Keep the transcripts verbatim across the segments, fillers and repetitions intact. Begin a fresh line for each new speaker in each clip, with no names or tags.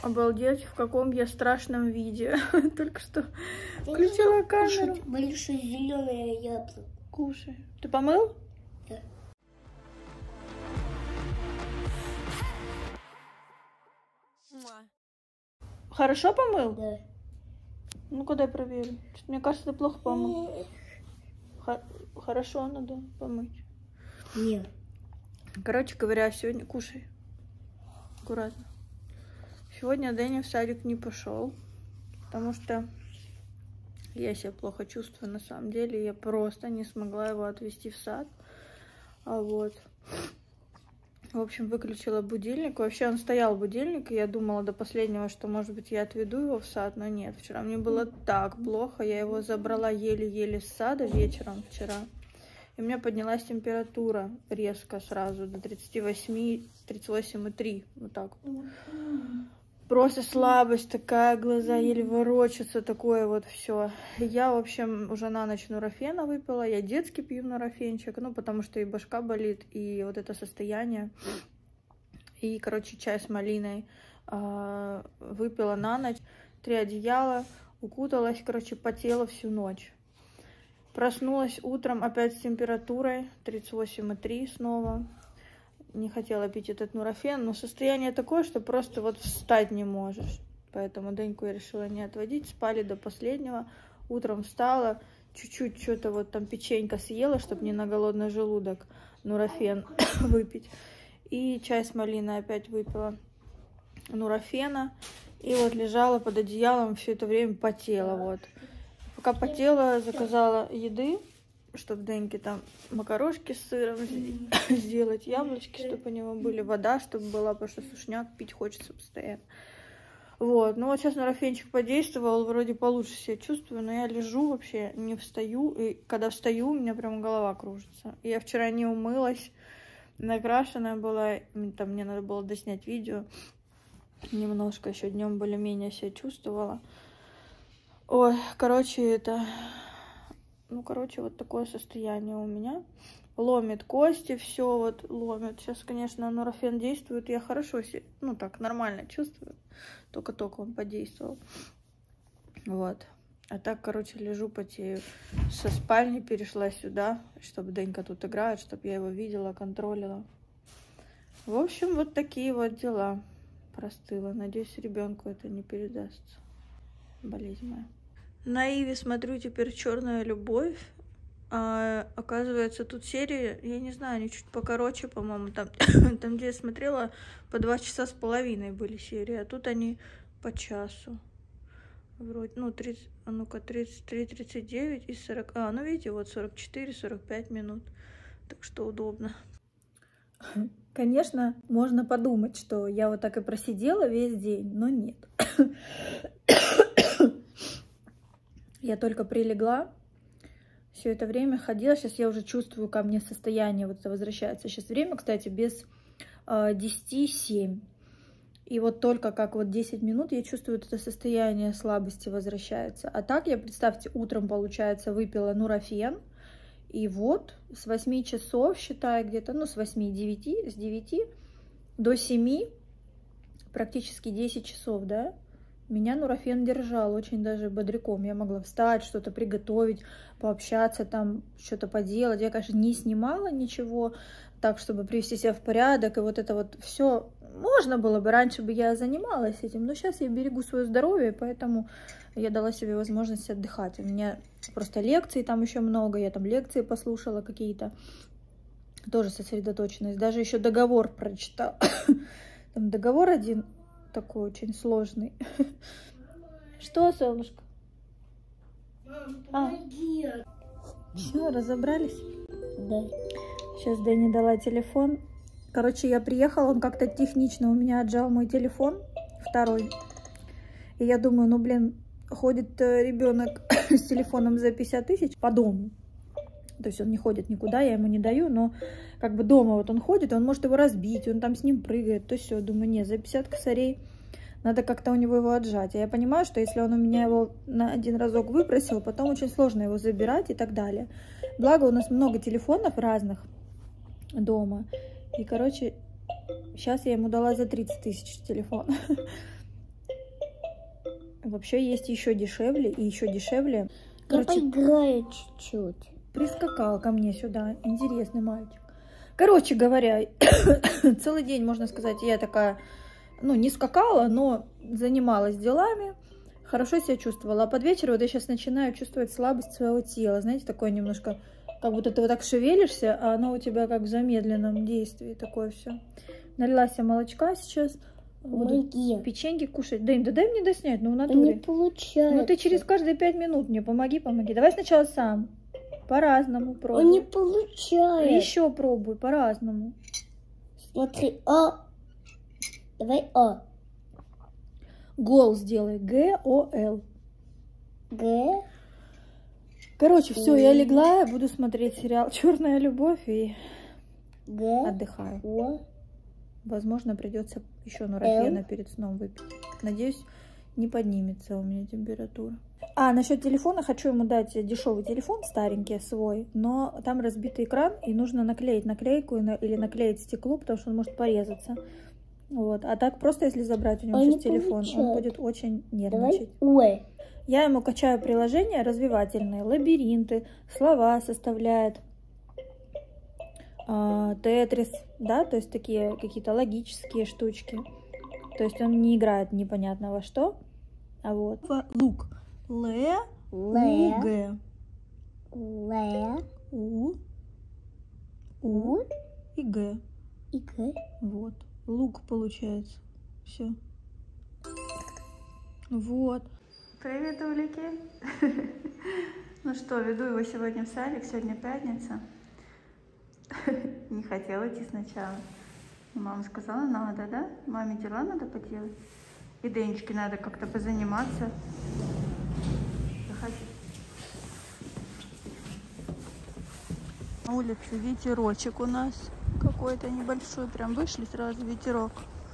Обалдеть, в каком я страшном виде. Только что включила камеру.
Большое зеленое яблоко.
Кушай. Ты помыл?
Да.
Хорошо помыл?
Да.
Ну-ка дай проверим. Мне кажется, ты плохо помыл. Хорошо, надо помыть.
Нет.
Короче говоря, сегодня... Кушай. Аккуратно. Сегодня Дэнни в садик не пошел, потому что я себя плохо чувствую на самом деле. Я просто не смогла его отвезти в сад. А вот. В общем, выключила будильник. Вообще он стоял будильник, и я думала до последнего, что, может быть, я отведу его в сад, но нет. Вчера мне было так плохо. Я его забрала еле-еле с сада вечером вчера. И у меня поднялась температура резко сразу до тридцати восьми, тридцать восемь и три. Вот так вот. Просто слабость такая, глаза еле ворочатся, такое вот все. Я, в общем, уже на ночь нурофена выпила. Я детский пью нурофенчик, ну, потому что и башка болит, и вот это состояние. И, короче, чай с малиной э, выпила на ночь. Три одеяла, укуталась, короче, потела всю ночь. Проснулась утром опять с температурой тридцать восемь и три снова. Не хотела пить этот нурофен, но состояние такое, что просто вот встать не можешь. Поэтому Деньку я решила не отводить. Спали до последнего. Утром встала, чуть-чуть что-то вот там печенька съела, чтобы не на голодный желудок нурофен выпить. И чай с малиной опять выпила нурофена. И вот лежала под одеялом, все это время потела. Вот. Пока потела, заказала еды, чтобы Деньке там макарошки с сыром сделать, яблочки, чтобы у него были, вода, чтобы была, потому что сушняк пить хочется постоянно. Вот, ну вот сейчас нурофенчик подействовал, вроде получше себя чувствую, но я лежу вообще, не встаю, и когда встаю, у меня прям голова кружится. Я вчера не умылась, накрашенная была, там мне надо было доснять видео, немножко еще днем более-менее себя чувствовала. Ой, короче, это... Ну, короче, вот такое состояние у меня. Ломит кости, все вот ломит. Сейчас, конечно, нурофен действует, я хорошо себя, ну, так, нормально чувствую. Только-только он подействовал. Вот. А так, короче, лежу, потею. Со спальни перешла сюда, чтобы Денька тут играет, чтобы я его видела, контролила. В общем, вот такие вот дела. Простыла. Надеюсь, ребенку это не передастся. Болезнь моя. На Иве смотрю теперь «Черная любовь». А, оказывается, тут серии, я не знаю, они чуть покороче, по-моему. Там, там, где я смотрела, по два часа с половиной были серии. А тут они по часу. Вроде, ну, тридцать, а ну-ка, тридцать три, тридцать девять и сорок. А, ну, видите, вот сорок четыре, сорок пять минут. Так что удобно. Конечно, можно подумать, что я вот так и просидела весь день, но нет. Я только прилегла, все это время ходила, сейчас я уже чувствую, ко мне состояние вот это возвращается. Сейчас время, кстати, без э, десяти семь. И вот только как вот десять минут я чувствую, это состояние слабости возвращается. А так я, представьте, утром, получается, выпила нурофен. И вот с восьми часов, считаю, где-то, ну, с восьми-девяти, с девяти до семи, практически десять часов, да, меня нурофен держал очень даже бодряком. Я могла встать, что-то приготовить, пообщаться, там, что-то поделать. Я, конечно, не снимала ничего так, чтобы привести себя в порядок. И вот это вот все можно было бы. Раньше бы я занималась этим, но сейчас я берегу свое здоровье, поэтому я дала себе возможность отдыхать. У меня просто лекции там еще много. Я там лекции послушала какие-то. Тоже сосредоточенность. Даже еще договор прочитала. Там договор один... такой очень сложный. Что, солнышко?
Мам,
а. Все, разобрались?
Да.
Сейчас Дэнни дала телефон. Короче, я приехала, он как-то технично у меня отжал мой телефон, второй. И я думаю, ну, блин, ходит ребенок с телефоном за пятьдесят тысяч по дому. То есть он не ходит никуда, я ему не даю, но как бы дома вот он ходит, он может его разбить, он там с ним прыгает, то все. Думаю, не, за пятьдесят косарей надо как-то у него его отжать. А я понимаю, что если он у меня его на один разок выпросил, потом очень сложно его забирать и так далее. Благо у нас много телефонов разных дома. И, короче, сейчас я ему дала за тридцать тысяч телефон. вообще есть еще дешевле и еще дешевле.
Я поиграю чуть-чуть.
Прискакал ко мне сюда. Интересный мальчик. Короче говоря, целый день, можно сказать, я такая, ну, не скакала, но занималась делами. Хорошо себя чувствовала. А под вечер вот я сейчас начинаю чувствовать слабость своего тела. Знаете, такое немножко, как будто ты вот так шевелишься, а оно у тебя как в замедленном действии. Такое все. Налила себе молочка сейчас. Буду печеньки кушать. Дань, да дай мне доснять, ну в натуре.
Не получается.
Ну ты через каждые пять минут мне помоги, помоги. Давай сначала сам. По-разному пробуй.
Он не получается.
Еще пробуй, по-разному.
Смотри, А. Давай А.
Гол сделай. Г-О-Л.
Г.
Короче, все, я легла, буду смотреть сериал «Черная любовь» и
Г.
отдыхаю.
О.
Возможно, придется еще нурофена перед сном выпить. Надеюсь, не поднимется у меня температура. А, насчет телефона, хочу ему дать дешевый телефон, старенький свой, но там разбитый экран, и нужно наклеить наклейку или наклеить стекло, потому что он может порезаться. Вот. А так просто, если забрать у него сейчас телефон, получается. Он будет очень нервничать.
Давай.
Я ему качаю приложения развивательные, лабиринты, слова составляет, тетрис, да, то есть такие какие-то логические штучки. То есть он не играет непонятно во что. А вот. Лук. Л, У, Г.
Л,
У, У и Г.
И Г.
Вот. Лук получается. Все. Вот. Привет, улики. Ну что, веду его сегодня в садик. Сегодня пятница. Не хотела идти сначала. Мама сказала, надо, да? Маме дела надо поделать. И Денечке надо как-то позаниматься. Заходи. На улице ветерочек у нас какой-то небольшой. Прям вышли сразу ветерок.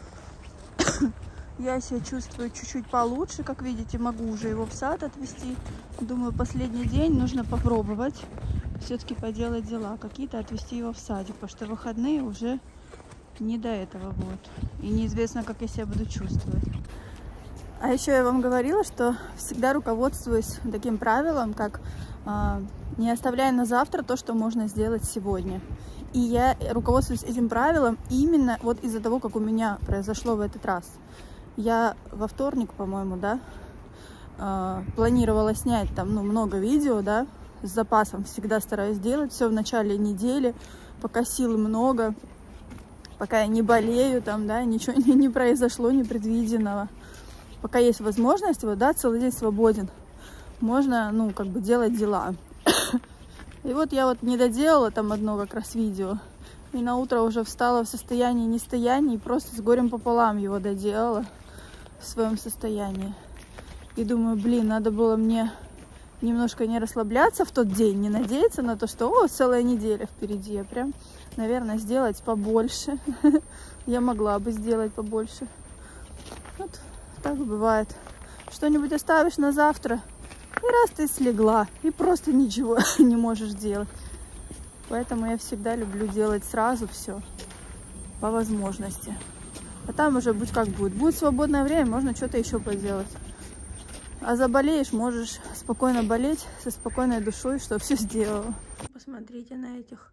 Я себя чувствую чуть-чуть получше. Как видите, могу уже его в сад отвезти. Думаю, последний день нужно попробовать все-таки поделать дела. Какие-то отвезти его в садик. Потому что выходные уже не до этого будут. И неизвестно, как я себя буду чувствовать. А еще я вам говорила, что всегда руководствуюсь таким правилом, как э, не оставляя на завтра то, что можно сделать сегодня. И я руководствуюсь этим правилом именно вот из-за того, как у меня произошло в этот раз. Я во вторник, по-моему, да, э, планировала снять там, ну, много видео, да, с запасом. Всегда стараюсь делать все в начале недели, пока сил много, пока я не болею, там, да, ничего не, не произошло непредвиденного. Пока есть возможность, вот, да, целый день свободен, можно, ну, как бы делать дела. И вот я вот не доделала там одно как раз видео, и на утро уже встала в состоянии нестояния, и просто с горем пополам его доделала в своем состоянии. И думаю, блин, надо было мне немножко не расслабляться в тот день, не надеяться на то, что, о, целая неделя впереди, а прям, наверное, сделать побольше. Я могла бы сделать побольше. Вот. Так бывает. Что-нибудь оставишь на завтра, и раз ты слегла, и просто ничего не можешь делать. Поэтому я всегда люблю делать сразу все, по возможности. А там уже будь как будет. Будет свободное время, можно что-то еще поделать. А заболеешь, можешь спокойно болеть, со спокойной душой, что все сделала. Посмотрите на этих.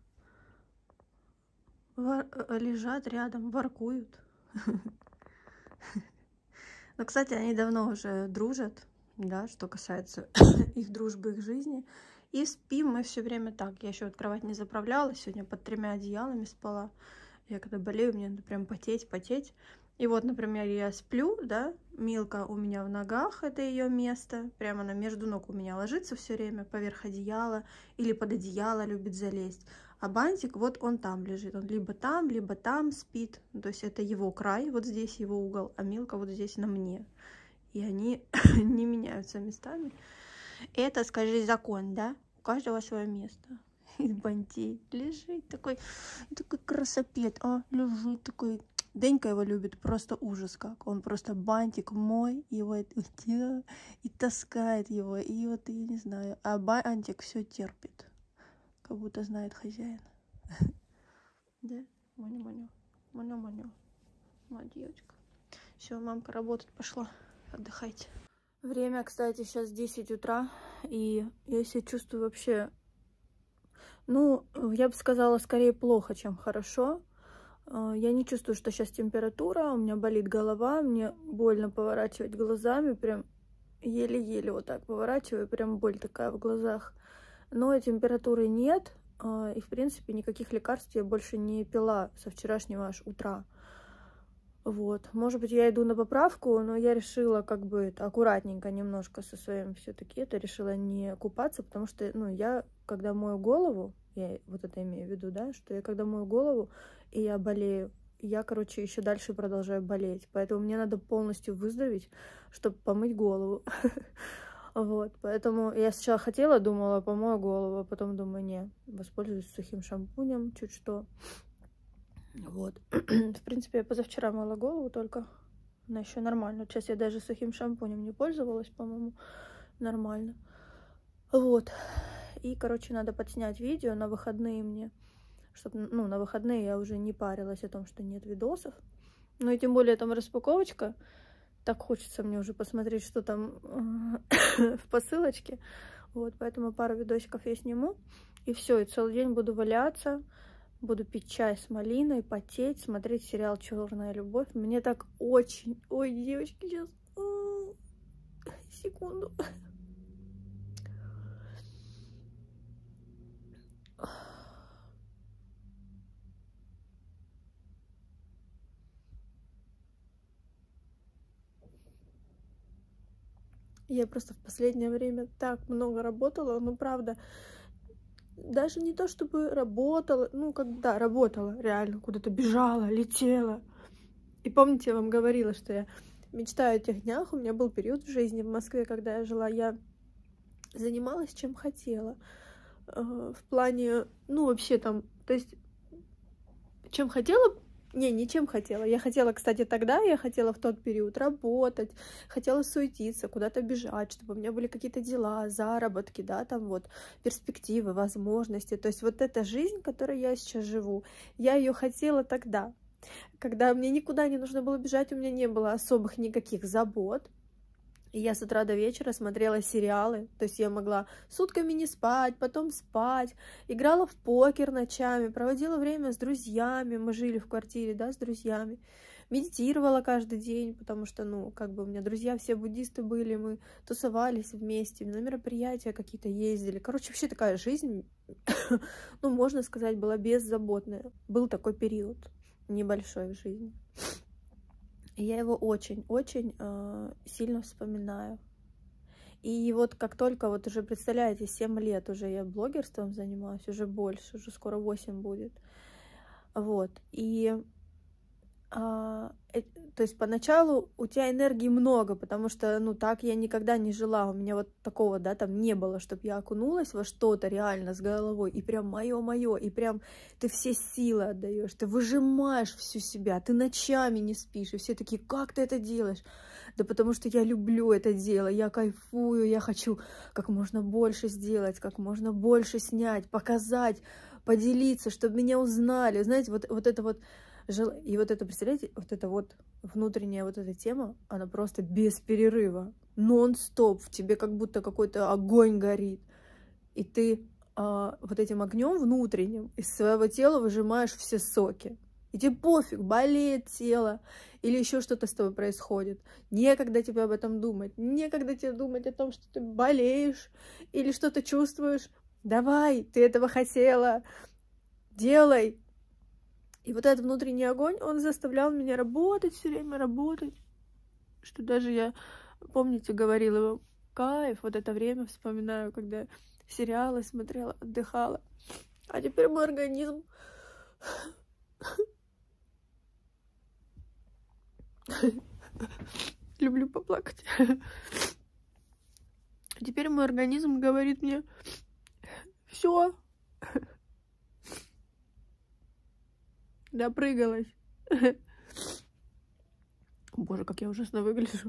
Вор... Лежат рядом, воркуют. Но, кстати, они давно уже дружат, да, что касается их дружбы, их жизни. И спим мы все время так. Я еще вот кровать не заправляла, сегодня под тремя одеялами спала. Я когда болею, мне надо прям потеть, потеть. И вот, например, я сплю, да, Милка у меня в ногах, это ее место. Прямо она между ног у меня ложится все время, поверх одеяла или под одеяло любит залезть. А бантик, вот он там лежит, он либо там, либо там спит. То есть это его край, вот здесь его угол, а Милка вот здесь на мне. И они не меняются местами. Это, скажи, закон, да? У каждого свое место. И бантик лежит такой, такой красопет, а, лежит такой. Денька его любит просто ужас как. Он просто бантик мой, его и таскает его. И вот, я не знаю, а бантик все терпит. Как будто знает хозяина. Да? Маню-маню. Маню-маню. Моя девочка. Все, мамка работать пошла. Отдыхайте. Время, кстати, сейчас десять утра, и я себя чувствую вообще, ну, я бы сказала, скорее плохо, чем хорошо. Я не чувствую, что сейчас температура, у меня болит голова, мне больно поворачивать глазами, прям еле-еле вот так поворачиваю, прям боль такая в глазах. Но температуры нет, и, в принципе, никаких лекарств я больше не пила со вчерашнего аж утра. Вот, может быть, я иду на поправку, но я решила как бы это аккуратненько немножко со своим все-таки это, решила не купаться, потому что, ну, я, когда мою голову, я вот это имею в виду, да, что я когда мою голову, и я болею, я, короче, еще дальше продолжаю болеть, поэтому мне надо полностью выздороветь, чтобы помыть голову. Вот, поэтому я сначала хотела, думала, помою голову, а потом думаю, не, воспользуюсь сухим шампунем, чуть что. Вот. В принципе, я позавчера мыла голову только. Она еще нормально. Сейчас я даже сухим шампунем не пользовалась, по-моему. Нормально. Вот. И, короче, надо подснять видео на выходные мне. Чтобы, ну, на выходные я уже не парилась о том, что нет видосов. Ну и тем более там распаковочка. Так хочется мне уже посмотреть, что там в посылочке. Вот, поэтому пару видосиков я сниму. И все, и целый день буду валяться. Буду пить чай с малиной, потеть, смотреть сериал «Черная любовь». Мне так очень... Ой, девочки, сейчас... Секунду. Я просто в последнее время так много работала, ну, правда... Даже не то, чтобы работала, ну, когда работала, реально, куда-то бежала, летела. И помните, я вам говорила, что я мечтаю о тех днях. У меня был период в жизни в Москве, когда я жила, я занималась чем хотела. В плане, ну, вообще там, то есть, чем хотела... Не, ничем хотела. Я хотела, кстати, тогда, я хотела в тот период работать, хотела суетиться, куда-то бежать, чтобы у меня были какие-то дела, заработки, да, там вот, перспективы, возможности. То есть вот эта жизнь, которой я сейчас живу, я ее хотела тогда, когда мне никуда не нужно было бежать, у меня не было особых никаких забот. И я с утра до вечера смотрела сериалы, то есть я могла сутками не спать, потом спать, играла в покер ночами, проводила время с друзьями, мы жили в квартире, да, с друзьями, медитировала каждый день, потому что, ну, как бы у меня друзья все буддисты были, мы тусовались вместе, на мероприятия какие-то ездили, короче, вообще такая жизнь, ну, можно сказать, была беззаботная, был такой период небольшой в жизни. И я его очень-очень э, сильно вспоминаю. И вот как только, вот уже, представляете, семь лет уже я блогерством занимаюсь, уже больше, уже скоро восемь будет. Вот. И а, э, то есть поначалу у тебя энергии много, потому что, ну, так я никогда не жила. У меня вот такого, да, там не было, чтобы я окунулась во что-то реально с головой, и прям мое-мое, и прям ты все силы отдаешь, ты выжимаешь всю себя, ты ночами не спишь, и все такие, как ты это делаешь? Да потому что я люблю это дело, я кайфую, я хочу как можно больше сделать, как можно больше снять, показать, поделиться, чтобы меня узнали. Знаете, вот, вот это вот... И вот это, представляете, вот эта вот внутренняя вот эта тема, она просто без перерыва, нон-стоп, в тебе как будто какой-то огонь горит. И ты а, вот этим огнем внутренним из своего тела выжимаешь все соки. И тебе пофиг, болеет тело, или еще что-то с тобой происходит. Некогда тебе об этом думать, некогда тебе думать о том, что ты болеешь или что-то чувствуешь. Давай, ты этого хотела, делай. И вот этот внутренний огонь, он заставлял меня работать, все время работать. Что даже я, помните, говорила, кайф, вот это время вспоминаю, когда сериалы смотрела, отдыхала. А теперь мой организм... Люблю поплакать. Теперь мой организм говорит мне, все, допрыгалась. Боже, как я ужасно выгляжу.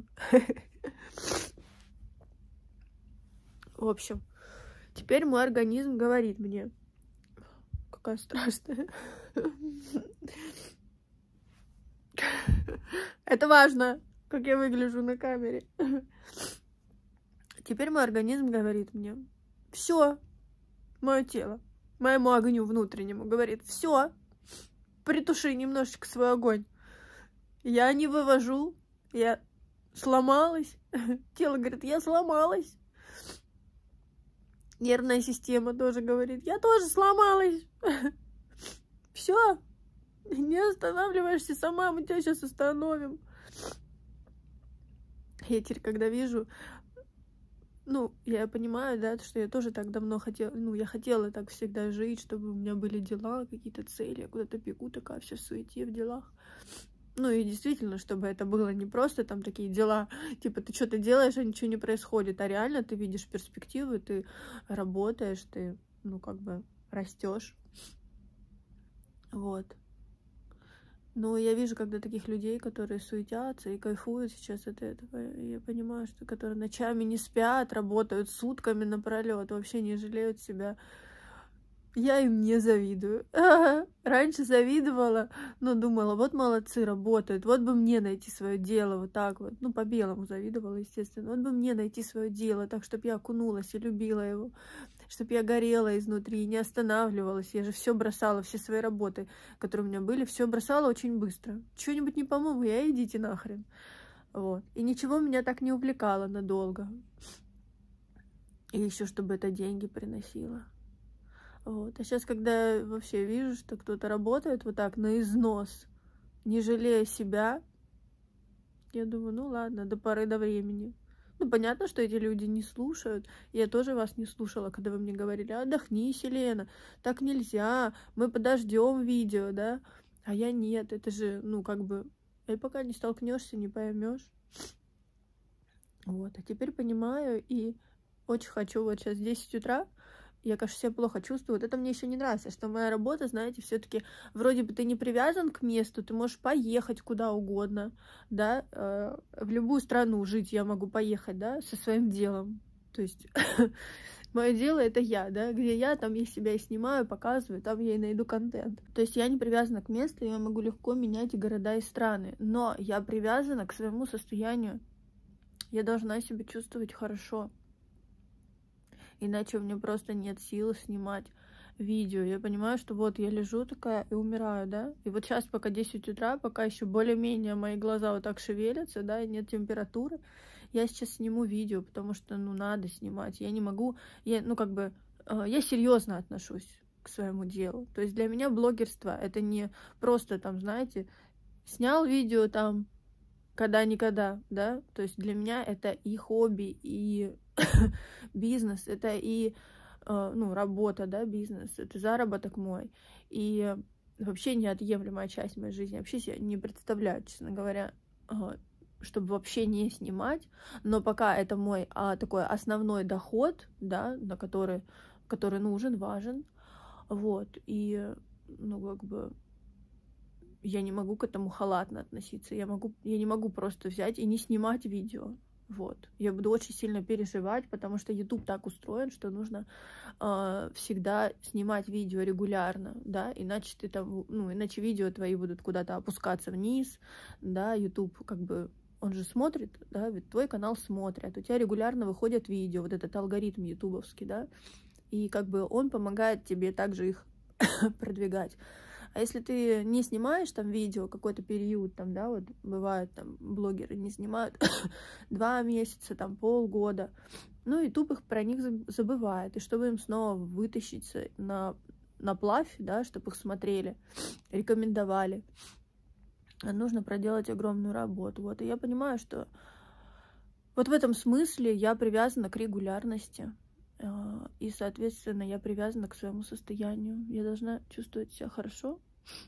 В общем, теперь мой организм говорит мне, какая страшная. Это важно, как я выгляжу на камере. Теперь мой организм говорит мне, все, мое тело, моему огню внутреннему говорит, все, притуши немножечко свой огонь. Я не вывожу, я сломалась. Тело говорит, я сломалась. Нервная система тоже говорит, я тоже сломалась. Все, не останавливаешься сама, мы тебя сейчас остановим. Я теперь, когда вижу, ну, я понимаю, да, что я тоже так давно хотела, ну, я хотела так всегда жить, чтобы у меня были дела, какие-то цели, я куда-то бегу, такая вся в суете, в делах. Ну, и действительно, чтобы это было не просто там такие дела, типа ты что-то делаешь, а ничего не происходит, а реально ты видишь перспективы, ты работаешь, ты, ну, как бы растешь. Вот. Но я вижу, когда таких людей, которые суетятся и кайфуют сейчас от этого, я понимаю, что которые ночами не спят, работают сутками напролет, вообще не жалеют себя. Я им не завидую. Раньше завидовала, но думала, вот молодцы, работают, вот бы мне найти свое дело, вот так вот. Ну, по-белому завидовала, естественно. Вот бы мне найти свое дело, так, чтобы я окунулась и любила его, чтобы я горела изнутри, не останавливалась. Я же все бросала, все свои работы, которые у меня были, все бросала очень быстро. Чего-нибудь не помогу, я идите нахрен. Вот. И ничего меня так не увлекало надолго. И еще, чтобы это деньги приносило. Вот. А сейчас, когда я вообще вижу, что кто-то работает вот так на износ, не жалея себя, я думаю, ну ладно, до поры до времени. Ну, понятно, что эти люди не слушают. Я тоже вас не слушала, когда вы мне говорили, отдохни, Селена, так нельзя, мы подождем видео, да? А я нет, это же, ну, как бы, и пока не столкнешься, не поймешь. Вот, а теперь понимаю и очень хочу вот сейчас десять утра, я, конечно, себя плохо чувствую. Вот это мне еще не нравится, что моя работа, знаете, все-таки вроде бы ты не привязан к месту, ты можешь поехать куда угодно, да, э, в любую страну жить я могу поехать, да, со своим делом. То есть мое дело это я, да, где я, там я себя и снимаю, показываю, там я и найду контент. То есть я не привязана к месту, я могу легко менять города и страны, но я привязана к своему состоянию. Я должна себя чувствовать хорошо. Иначе у меня просто нет сил снимать видео. Я понимаю, что вот я лежу такая и умираю, да? И вот сейчас пока десять утра, пока еще более-менее мои глаза вот так шевелятся, да, и нет температуры, я сейчас сниму видео, потому что, ну, надо снимать. Я не могу, я, ну, как бы, э, я серьезно отношусь к своему делу. То есть для меня блогерство это не просто там, знаете, снял видео там, когда-никогда, да? То есть для меня это и хобби, и бизнес, это и, ну, работа, да, бизнес, это заработок мой. И вообще неотъемлемая часть моей жизни. Вообще себе не представляю, честно говоря, чтобы вообще не снимать. Но пока это мой а, такой основной доход, да, на который, который нужен, важен. Вот. И, ну, как бы... я не могу к этому халатно относиться. Я, могу, я не могу просто взять и не снимать видео. Вот. Я буду очень сильно переживать, потому что YouTube так устроен, что нужно э, всегда снимать видео регулярно, да, иначе ты там, ну, иначе видео твои будут куда-то опускаться вниз, да, YouTube как бы, он же смотрит, да, ведь твой канал смотрят, у тебя регулярно выходят видео, вот этот алгоритм ютубовский, да, и как бы он помогает тебе также их продвигать. А если ты не снимаешь там видео какой-то период, там, да, вот бывает, там, блогеры не снимают два месяца, там, полгода, ну, и тупо их про них забывает. И чтобы им снова вытащиться на, на плавь, да, чтобы их смотрели, рекомендовали, нужно проделать огромную работу. Вот, и я понимаю, что вот в этом смысле я привязана к регулярности. И, соответственно, я привязана к своему состоянию. Я должна чувствовать себя хорошо.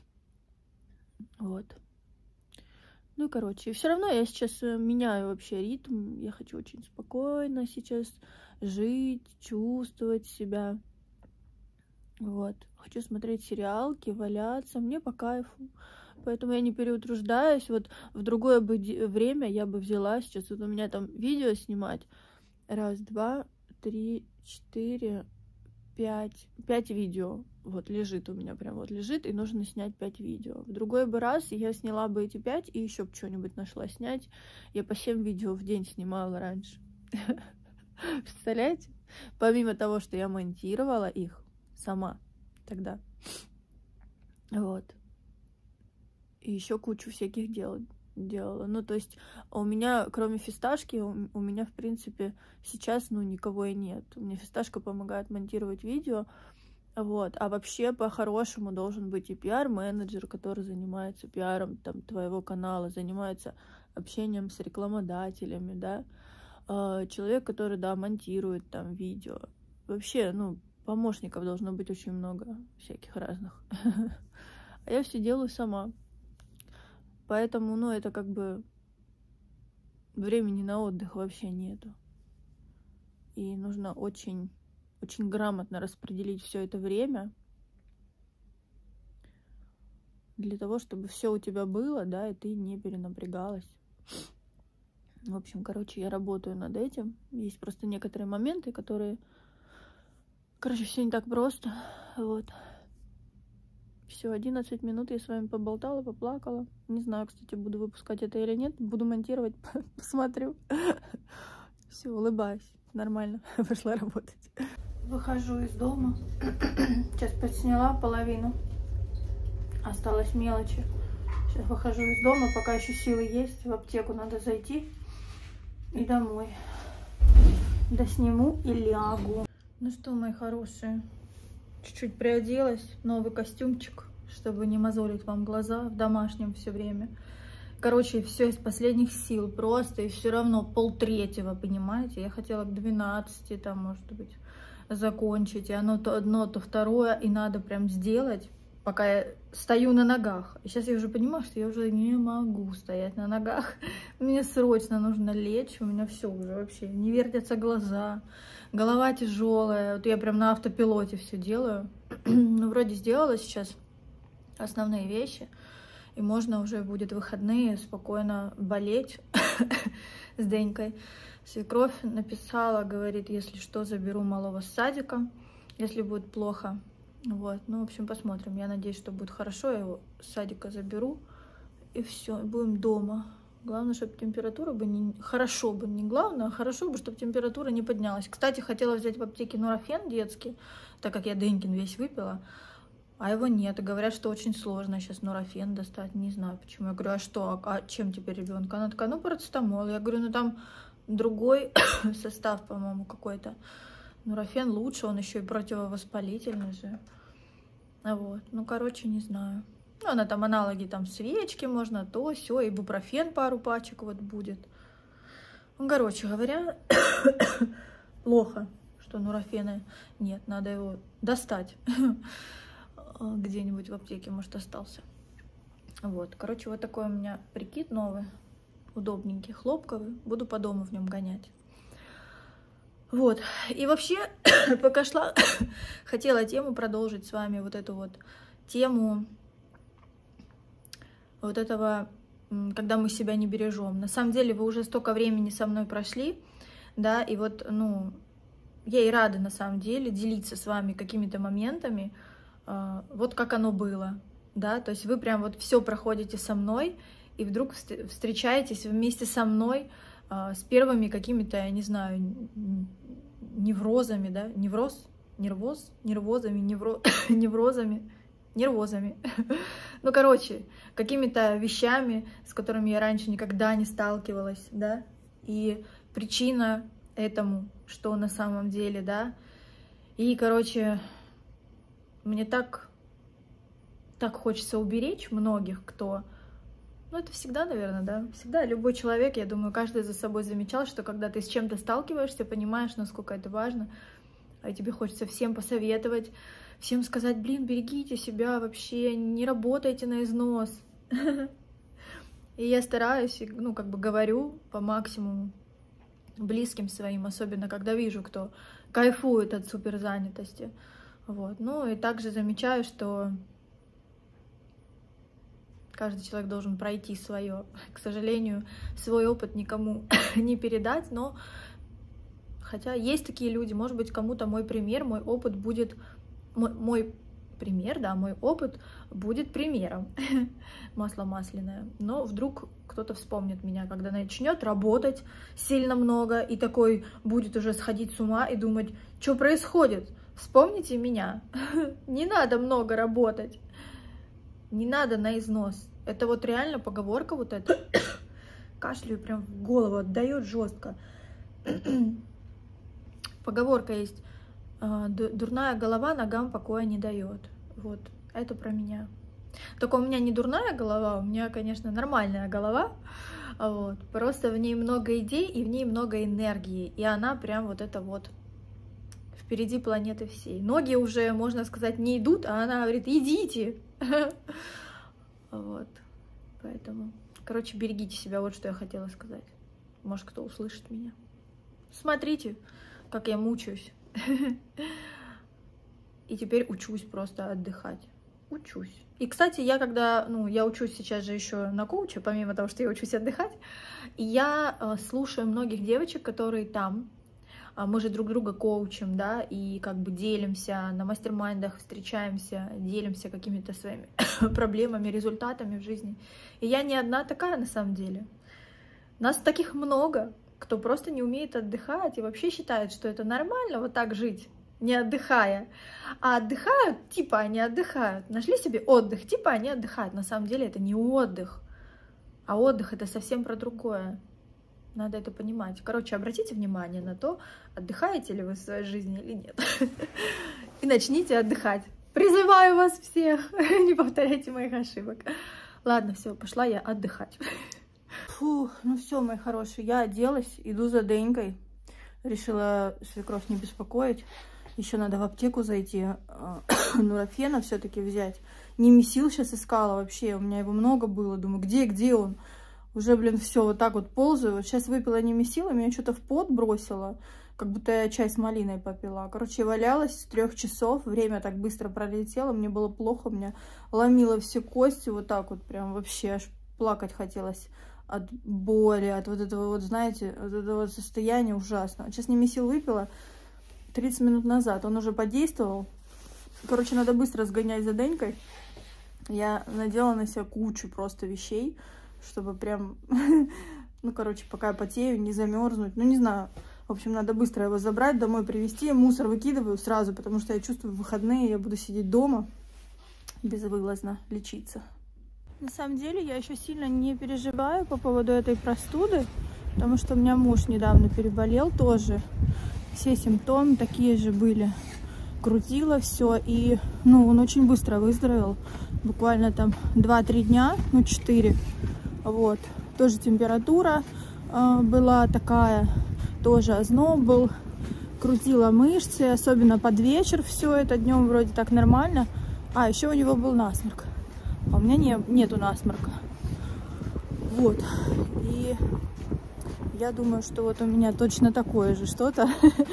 Вот. Ну, короче, и все равно я сейчас меняю вообще ритм. Я хочу очень спокойно сейчас жить, чувствовать себя. Вот. Хочу смотреть сериалки, валяться. Мне по кайфу. Поэтому я не переутруждаюсь. Вот в другое бы время я бы взяла сейчас. Вот у меня там видео снимать. Раз, два, три, четыре, пять, пять видео, вот лежит у меня, прям вот лежит, и нужно снять пять видео. В другой бы раз я сняла бы эти пять и еще бы что-нибудь нашла снять. Я по семь видео в день снимала раньше. Представляете? Помимо того, что я монтировала их сама тогда. Вот. И еще кучу всяких дел делала. Ну, то есть у меня, кроме фисташки, у, у меня, в принципе, сейчас, ну, никого и нет. У меня фисташка помогает монтировать видео. Вот. А вообще, по-хорошему, должен быть и пиар-менеджер, который занимается пиаром там, твоего канала, занимается общением с рекламодателями, да. Человек, который, да, монтирует там видео. Вообще, ну, помощников должно быть очень много всяких разных. А я все делаю сама. Поэтому, ну, это как бы времени на отдых вообще нету. И нужно очень, очень грамотно распределить все это время для того, чтобы все у тебя было, да, и ты не перенапрягалась. В общем, короче, я работаю над этим. Есть просто некоторые моменты, которые... Короче, все не так просто. Вот. Все, одиннадцать минут я с вами поболтала, поплакала. Не знаю, кстати, буду выпускать это или нет. Буду монтировать, посмотрю. Все, улыбаюсь. Нормально. Пошла работать. Выхожу из дома. Сейчас подсняла половину. Осталось мелочи. Сейчас выхожу из дома, пока еще силы есть. В аптеку надо зайти. И домой. Досниму и лягу. Ну что, мои хорошие, чуть-чуть приоделась. Новый костюмчик, чтобы не мозолить вам глаза в домашнем все время. Короче, все из последних сил просто. И все равно полтретьего, понимаете? Я хотела к двенадцати, там, может быть, закончить. И оно то одно, то второе. И надо прям сделать, пока я стою на ногах. И сейчас я уже понимаю, что я уже не могу стоять на ногах. Мне срочно нужно лечь. У меня все уже вообще не вертятся глаза. Голова тяжелая. Вот я прям на автопилоте все делаю. Ну, вроде сделала сейчас основные вещи. И можно уже будет в выходные спокойно болеть с Денькой. Свекровь написала, говорит, если что, заберу малого с садика, если будет плохо. Вот, ну, в общем, посмотрим. Я надеюсь, что будет хорошо. Я его с садика заберу. И все, будем дома. Главное, чтобы температура бы не... Хорошо бы, не главное, а хорошо бы, чтобы температура не поднялась. Кстати, хотела взять в аптеке нурофен детский, так как я Денькин весь выпила. А его нет. И говорят, что очень сложно сейчас нурофен достать. Не знаю, почему. Я говорю, а что? А чем теперь ребенка? Она такая, ну, парацетамол. Я говорю, ну, там другой состав, по-моему, какой-то. Нурофен лучше, он еще и противовоспалительный же. Вот. Ну, короче, не знаю. Ну, она там аналоги, там, свечки можно, то, сё, ибупрофен пару пачек вот будет. Ну, короче говоря, плохо, что нурофена нет. Надо его достать где-нибудь в аптеке, может, остался. Вот. Короче, вот такой у меня прикид новый, удобненький, хлопковый. Буду по дому в нем гонять. Вот, и вообще, пока шла, хотела тему продолжить с вами, вот эту вот тему, вот этого, когда мы себя не бережем. На самом деле, вы уже столько времени со мной прошли, да, и вот, ну, я и рада, на самом деле, делиться с вами какими-то моментами, э, вот как оно было, да, то есть вы прям вот все проходите со мной, и вдруг встречаетесь вместе со мной с первыми какими-то, я не знаю, неврозами, да, невроз, нервоз, нервозами, невро... неврозами, нервозами. Ну, короче, какими-то вещами, с которыми я раньше никогда не сталкивалась, да, и причина этому, что на самом деле, да, и, короче, мне так, так хочется уберечь многих, кто... Ну, это всегда, наверное, да. Всегда любой человек, я думаю, каждый за собой замечал, что когда ты с чем-то сталкиваешься, понимаешь, насколько это важно, а тебе хочется всем посоветовать, всем сказать, блин, берегите себя вообще, не работайте на износ. И я стараюсь, ну, как бы говорю по максимуму близким своим, особенно когда вижу, кто кайфует от суперзанятости. Вот. Ну, и также замечаю, что каждый человек должен пройти свое. К сожалению, свой опыт никому не передать, но хотя есть такие люди, может быть, кому-то мой пример, мой опыт будет, мой, мой
пример, да, мой опыт будет примером. Масло масляное. Но вдруг кто-то вспомнит меня, когда начнет работать сильно много и такой будет уже сходить с ума и думать, что происходит. Вспомните меня. Не надо много работать. Не надо на износ. Это вот реально поговорка вот эта. Кашляю прям в голову, отдает жестко. Поговорка есть. Дурная голова ногам покоя не дает. Вот, это про меня. Только у меня не дурная голова, у меня, конечно, нормальная голова. Вот. Просто в ней много идей и в ней много энергии. И она прям вот это вот впереди планеты всей. Ноги уже, можно сказать, не идут, а она говорит, идите. Вот. Поэтому, короче, берегите себя, вот что я хотела сказать. Может, кто услышит меня. Смотрите, как я мучаюсь. И теперь учусь просто отдыхать. Учусь. И, кстати, я когда, ну, я учусь сейчас же еще на коуче, помимо того, что я учусь отдыхать, и я э, слушаю многих девочек, которые там, э, мы же друг друга коучим, да, и как бы делимся на мастер-майндах, встречаемся, делимся какими-то своими проблемами, результатами в жизни. И я не одна такая на самом деле. Нас таких много, кто просто не умеет отдыхать и вообще считает, что это нормально вот так жить, не отдыхая. А отдыхают, типа они отдыхают. Нашли себе отдых, типа они отдыхают. На самом деле это не отдых. А отдых это совсем про другое. Надо это понимать. Короче, обратите внимание на то, отдыхаете ли вы в своей жизни или нет. И начните отдыхать. Призываю вас всех. Не повторяйте моих ошибок. Ладно, все, пошла я отдыхать. Фу, ну все, мои хорошие, я оделась, иду за Денькой. Решила свекровь не беспокоить. Еще надо в аптеку зайти, нурофена все-таки взять. Немесил сейчас искала вообще, у меня его много было. Думаю, где, где он? Уже, блин, все, вот так вот ползаю. Вот сейчас выпила немесил, и меня что-то в пот бросило. Как будто я чай с малиной попила. Короче, валялась с трех часов, время так быстро пролетело, мне было плохо, меня ломило все кости, вот так вот прям вообще аж плакать хотелось. От боли, от вот этого вот, знаете, вот этого вот состояния ужасного. Сейчас немесил выпила тридцать минут назад, он уже подействовал. Короче, надо быстро сгонять за Денькой. Я надела на себя кучу просто вещей, чтобы прям, ну, короче, пока я потею, не замерзнуть. Ну, не знаю, в общем, надо быстро его забрать, домой привезти. Мусор выкидываю сразу, потому что я чувствую, в выходные я буду сидеть дома безвылазно лечиться. На самом деле я еще сильно не переживаю по поводу этой простуды, потому что у меня муж недавно переболел тоже. Все симптомы такие же были. Крутило все, и ну, он очень быстро выздоровел. Буквально там два-три дня, ну четыре. Вот. Тоже температура э, была такая, тоже озноб был. Крутило мышцы, особенно под вечер все это. Днем вроде так нормально. А, еще у него был насморк. А у меня не, нету насморка. Вот. И я думаю, что вот у меня точно такое же что-то.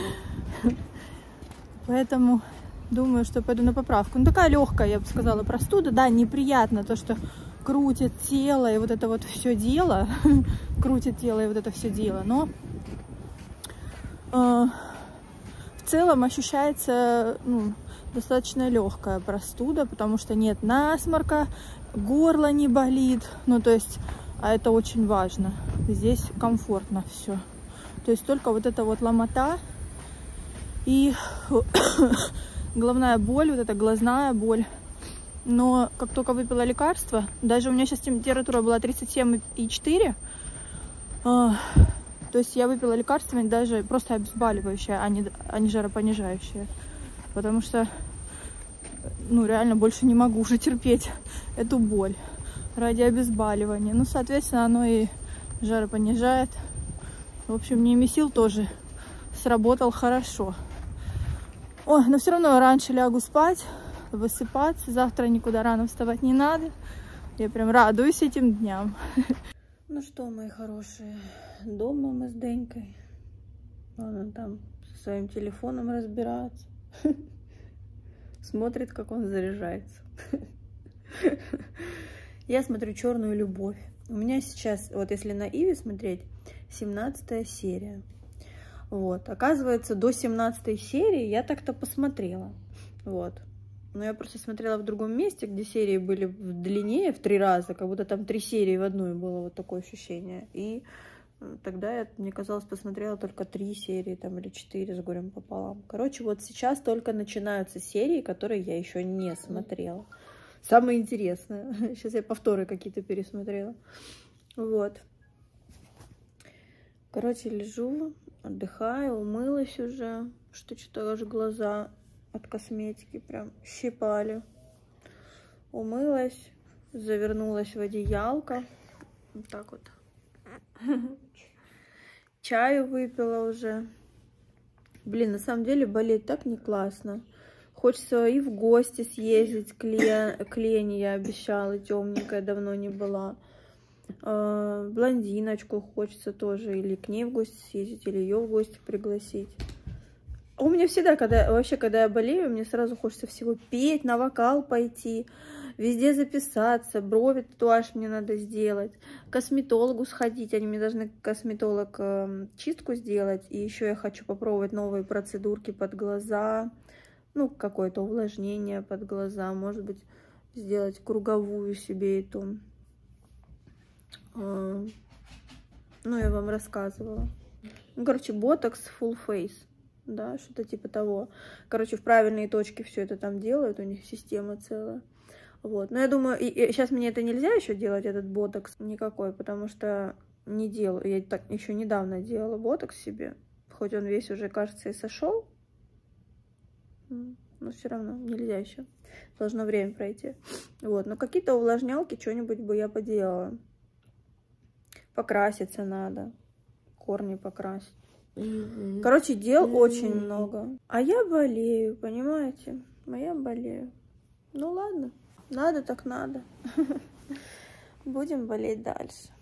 Поэтому думаю, что пойду на поправку. Ну, такая легкая, я бы сказала, простуда. Да, неприятно то, что крутит тело и вот это вот все дело. Крутит тело и вот это все дело. Но э, в целом ощущается, ну, достаточно легкая простуда, потому что нет насморка, горло не болит, ну то есть, а это очень важно. Здесь комфортно все. То есть только вот эта вот ломота и головная боль, вот эта глазная боль. Но как только выпила лекарство, даже у меня сейчас температура была тридцать семь и четыре, то есть я выпила лекарство даже просто обезболивающее, а не, а не жаропонижающее. Потому что, ну, реально больше не могу уже терпеть эту боль ради обезболивания. Ну, соответственно, оно и жаропонижает. В общем, немесил тоже сработал хорошо. Ой, но все равно раньше лягу спать, высыпаться. Завтра никуда рано вставать не надо. Я прям радуюсь этим дням. Ну что, мои хорошие, дома мы с Денькой. Он там со своим телефоном разбирается. Смотрит, как он заряжается. Я смотрю «Черную любовь». У меня сейчас, вот если на Иви смотреть, семнадцатая серия. Вот. Оказывается, до семнадцатой серии я так-то посмотрела. Вот.
Но я просто смотрела в другом месте, где серии были длиннее в три раза, как будто там три серии в одной было вот такое ощущение. И тогда я, мне казалось, посмотрела только три серии там или четыре с горем пополам. Короче, вот сейчас только начинаются серии, которые я еще не смотрела. Самое интересное. Сейчас я повторы какие-то пересмотрела. Вот. Короче, лежу, отдыхаю, умылась уже, что что-то аж глаза от косметики прям щипали. Умылась, завернулась в одеялко. Вот так вот. Чаю выпила уже. Блин, на самом деле болеть так не классно. Хочется и в гости съездить к, Лен... к Лене, я обещала, темненькая, давно не была. А, блондиночку хочется тоже или к ней в гости съездить, или ее в гости пригласить. У меня всегда, когда вообще, когда я болею, мне сразу хочется всего петь, на вокал пойти, везде записаться, брови, татуаж мне надо сделать, к косметологу сходить, они мне должны косметолог э, чистку сделать, и еще я хочу попробовать новые процедурки под глаза, ну, какое-то увлажнение под глаза, может быть, сделать круговую себе эту, э, ну, я вам рассказывала. Ну, короче, ботокс full face. Да, что-то типа того. Короче, в правильные точки все это там делают, у них система целая. Вот. Но я думаю, и, и сейчас мне это нельзя еще делать, этот ботокс никакой, потому что не делаю. Я так еще недавно делала ботокс себе, хоть он весь уже, кажется, и сошел, но все равно нельзя еще. Должно время пройти. Вот. Но какие-то увлажнялки, что-нибудь бы я поделала. Покраситься надо. Корни покрасить. Короче, дел очень много. А я болею, понимаете? А я болею. Ну ладно, надо так надо. Будем болеть дальше.